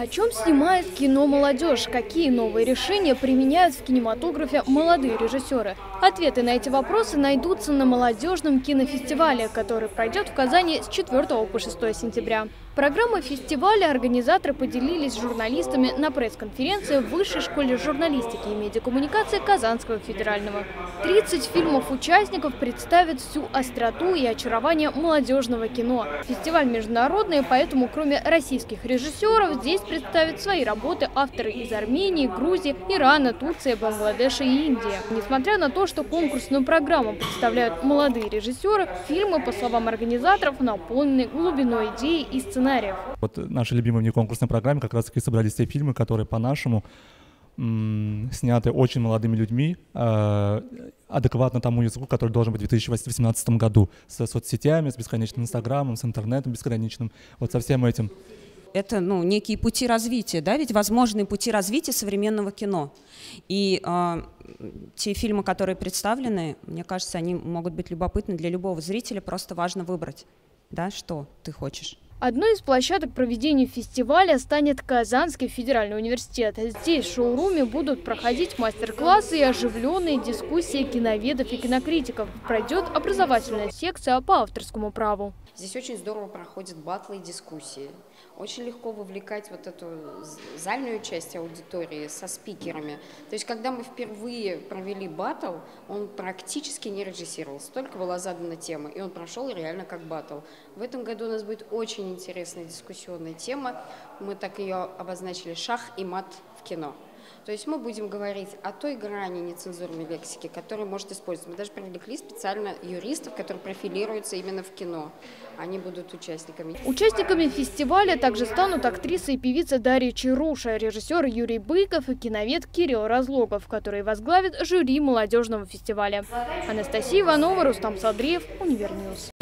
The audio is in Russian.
О чем снимает кино молодежь? Какие новые решения применяют в кинематографе молодые режиссеры? Ответы на эти вопросы найдутся на молодежном кинофестивале, который пройдет в Казани с 4 по 6 сентября. Программой фестиваля организаторы поделились с журналистами на пресс-конференции в Высшей школе журналистики и медиакоммуникации Казанского федерального. 30 фильмов участников представят всю остроту и очарование молодежного кино. Фестиваль международный, поэтому кроме российских режиссеров здесь представят свои работы авторы из Армении, Грузии, Ирана, Турции, Бангладеша и Индии. Несмотря на то, что конкурсную программу представляют молодые режиссеры, фильмы, по словам организаторов, наполнены глубиной идеи и сценариев. Вот наши любимые внеконкурсной программе как раз таки собрались те фильмы, которые по-нашему сняты очень молодыми людьми, адекватно тому языку, который должен быть в 2018 году, с соцсетями, с бесконечным инстаграмом, с интернетом бесконечным, вот со всем этим. Это некие пути развития, да, ведь возможные пути развития современного кино. И те фильмы, которые представлены, мне кажется, они могут быть любопытны для любого зрителя, просто важно выбрать, да, что ты хочешь. Одной из площадок проведения фестиваля станет Казанский федеральный университет. Здесь в шоуруме будут проходить мастер-классы и оживленные дискуссии киноведов и кинокритиков. Пройдет образовательная секция по авторскому праву. Здесь очень здорово проходят батлы и дискуссии. Очень легко вовлекать вот эту зальную часть аудитории со спикерами. То есть, когда мы впервые провели баттл, он практически не режиссировался, только была задана тема, и он прошел реально как баттл. В этом году у нас будет очень интересная дискуссионная тема. Мы так ее обозначили «Шах и мат в кино». То есть мы будем говорить о той грани нецензурной лексики, которую может использовать. Мы даже привлекли специально юристов, которые профилируются именно в кино. Они будут участниками. Участниками фестиваля также станут актриса и певица Дарья Чаруша, режиссер Юрий Быков и киновед Кирилл Разлогов, которые возглавят жюри молодежного фестиваля. Анастасия Иванова, Рустам Садриев, Универньюз.